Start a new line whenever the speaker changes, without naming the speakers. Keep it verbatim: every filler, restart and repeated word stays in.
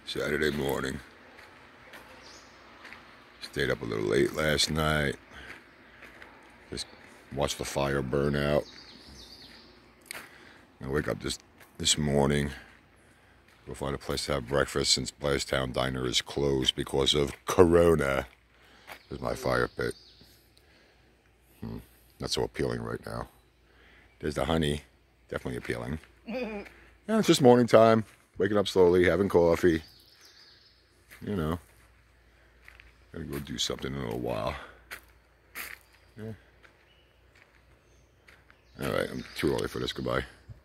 Saturday morning. Stayed up a little late last night. Just watched the fire burn out. I wake up this this morning. Go find a place to have breakfast since Blairstown Diner is closed because of Corona. There's my fire pit. Hmm. Not so appealing right now. There's the honey. Definitely appealing. Yeah, it's just morning time. Waking up slowly, having coffee. You know. Gotta go do something in a little while. Yeah. Alright, I'm too early for this. Goodbye.